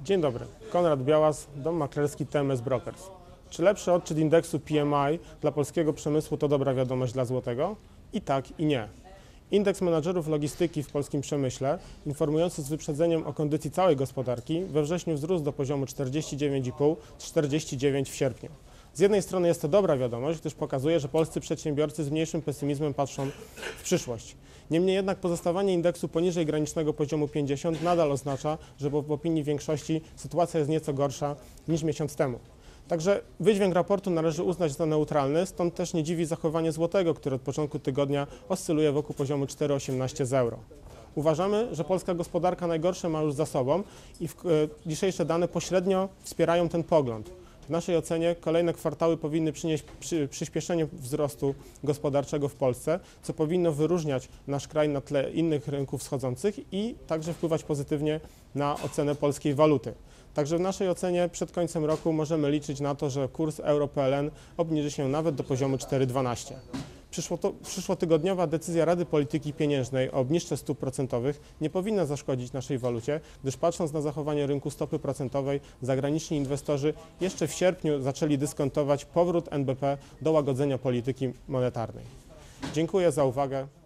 Dzień dobry, Konrad Białas, dom maklerski TMS Brokers. Czy lepszy odczyt indeksu PMI dla polskiego przemysłu to dobra wiadomość dla złotego? I tak, i nie. Indeks menadżerów logistyki w polskim przemyśle, informujący z wyprzedzeniem o kondycji całej gospodarki, we wrześniu wzrósł do poziomu 49,5 z 49 w sierpniu. Z jednej strony jest to dobra wiadomość, gdyż pokazuje, że polscy przedsiębiorcy z mniejszym pesymizmem patrzą w przyszłość. Niemniej jednak pozostawanie indeksu poniżej granicznego poziomu 50 nadal oznacza, że w opinii większości sytuacja jest nieco gorsza niż miesiąc temu. Także wydźwięk raportu należy uznać za neutralny, stąd też nie dziwi zachowanie złotego, które od początku tygodnia oscyluje wokół poziomu 4,18 z euro. Uważamy, że polska gospodarka najgorsze ma już za sobą i dzisiejsze dane pośrednio wspierają ten pogląd. W naszej ocenie kolejne kwartały powinny przynieść przyspieszenie wzrostu gospodarczego w Polsce, co powinno wyróżniać nasz kraj na tle innych rynków wschodzących i także wpływać pozytywnie na ocenę polskiej waluty. Także w naszej ocenie przed końcem roku możemy liczyć na to, że kurs euro-PLN obniży się nawet do poziomu 4,12. Przyszłotygodniowa decyzja Rady Polityki Pieniężnej o obniżce stóp procentowych nie powinna zaszkodzić naszej walucie, gdyż patrząc na zachowanie rynku stopy procentowej, zagraniczni inwestorzy jeszcze w sierpniu zaczęli dyskontować powrót NBP do łagodzenia polityki monetarnej. Dziękuję za uwagę.